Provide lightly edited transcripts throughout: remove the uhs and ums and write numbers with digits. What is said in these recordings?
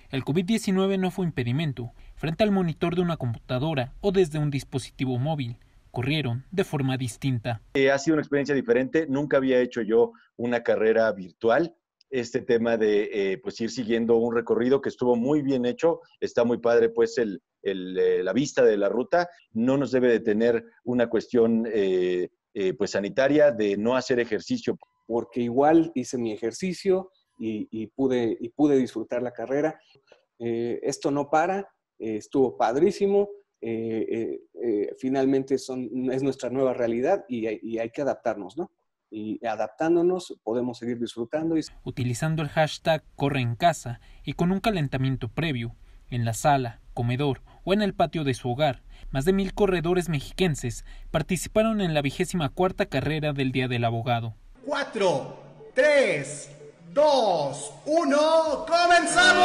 El COVID-19 no fue impedimento. Frente al monitor de una computadora o desde un dispositivo móvil, corrieron de forma distinta. Ha sido una experiencia diferente. Nunca había hecho yo una carrera virtual. Este tema de pues ir siguiendo un recorrido que estuvo muy bien hecho. Está muy padre pues la vista de la ruta. No nos debe de tener una cuestión pues sanitaria de no hacer ejercicio. Porque igual hice mi ejercicio y pude disfrutar la carrera. Esto no para, estuvo padrísimo. Finalmente es nuestra nueva realidad y hay que adaptarnos, ¿no? Y adaptándonos podemos seguir disfrutando. Utilizando el hashtag Corre en Casa y con un calentamiento previo, en la sala, comedor o en el patio de su hogar, más de 1,000 corredores mexiquenses participaron en la 24ª carrera del Día del Abogado. 4, 3, 2, 1, ¡comenzamos!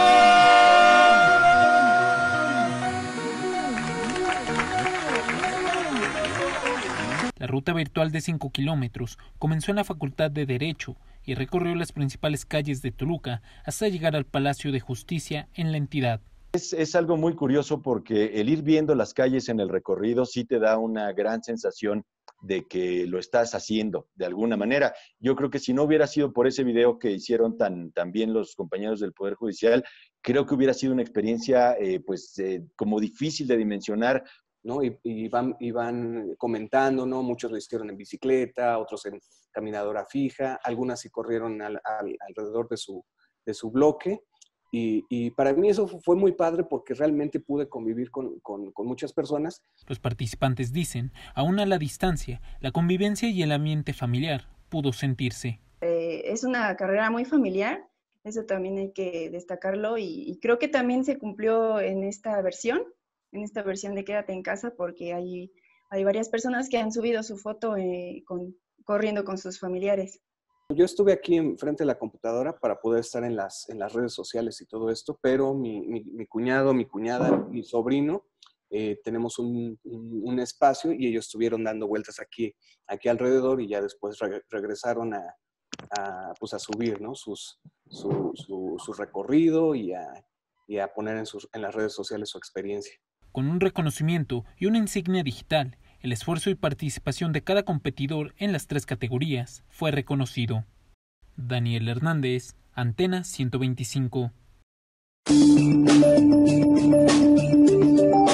La ruta virtual de 5 kilómetros comenzó en la Facultad de Derecho y recorrió las principales calles de Toluca hasta llegar al Palacio de Justicia en la entidad. Es algo muy curioso porque el ir viendo las calles en el recorrido sí te da una gran sensación de que lo estás haciendo de alguna manera. Yo creo que si no hubiera sido por ese video que hicieron tan bien los compañeros del Poder Judicial, creo que hubiera sido una experiencia como difícil de dimensionar, ¿no? Y van comentando, ¿no? Muchos lo hicieron en bicicleta, otros en caminadora fija, algunas sí corrieron alrededor de su bloque. Y para mí eso fue muy padre porque realmente pude convivir con muchas personas. Los participantes dicen, aún a la distancia, la convivencia y el ambiente familiar pudo sentirse. Es una carrera muy familiar, eso también hay que destacarlo y creo que también se cumplió en esta versión de Quédate en Casa, porque hay varias personas que han subido su foto corriendo con sus familiares. Yo estuve aquí enfrente de la computadora para poder estar en las redes sociales y todo esto, pero mi cuñado, mi cuñada, mi sobrino, tenemos un espacio y ellos estuvieron dando vueltas aquí alrededor y ya después regresaron a subir, ¿no? su recorrido y a poner en las redes sociales su experiencia. Con un reconocimiento y una insignia digital, el esfuerzo y participación de cada competidor en las 3 categorías fue reconocido. Daniel Hernández, Antena 125.